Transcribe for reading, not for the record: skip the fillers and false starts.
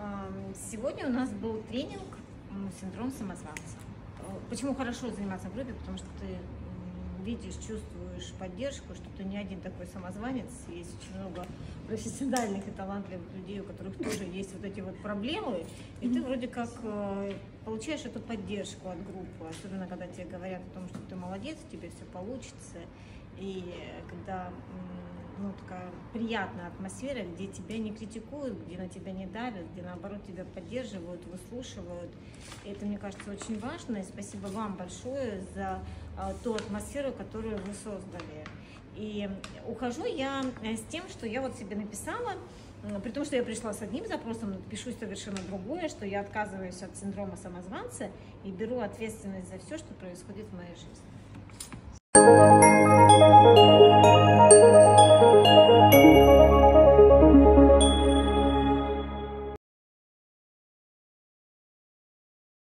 Сегодня у нас был тренинг «Синдром самозванца». Почему хорошо заниматься в группе? Потому что ты видишь, чувствуешь поддержку, что ты не один такой самозванец. Есть очень много профессиональных и талантливых людей, у которых тоже есть вот эти вот проблемы. И ты вроде как получаешь эту поддержку от группы. Особенно, когда тебе говорят о том, что ты молодец, тебе все получится. И когда такая приятная атмосфера, где тебя не критикуют, где на тебя не давят, где наоборот тебя поддерживают, выслушивают. И это, мне кажется, очень важно. И спасибо вам большое за ту атмосферу, которую вы создали. И ухожу я с тем, что я вот себе написала, при том, что я пришла с одним запросом, пишу совершенно другое, что я отказываюсь от синдрома самозванца и беру ответственность за все, что происходит в моей жизни.